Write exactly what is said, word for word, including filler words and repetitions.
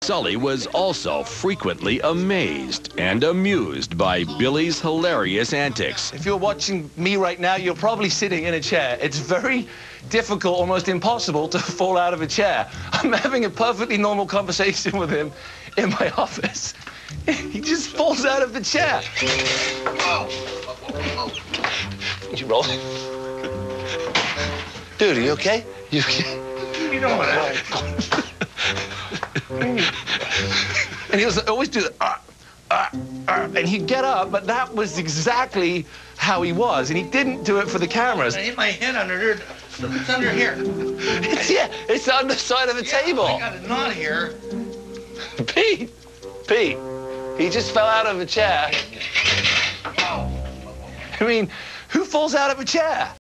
Sully was also frequently amazed and amused by Billy's hilarious antics. If you're watching me right now, you're probably sitting in a chair. It's very difficult, almost impossible, to fall out of a chair. I'm having a perfectly normal conversation with him in my office. He just falls out of the chair. You rolling? Dude, are you okay? You okay? You know what? And he was always do that, uh, uh, uh, and he'd get up, but that was exactly how he was, and he didn't do it for the cameras. I hit my head under there. It's under here. It's, yeah, it's on the side of the Yeah, table. I got a knot here. Pete, Pete, he just fell out of a chair. I mean, who falls out of a chair?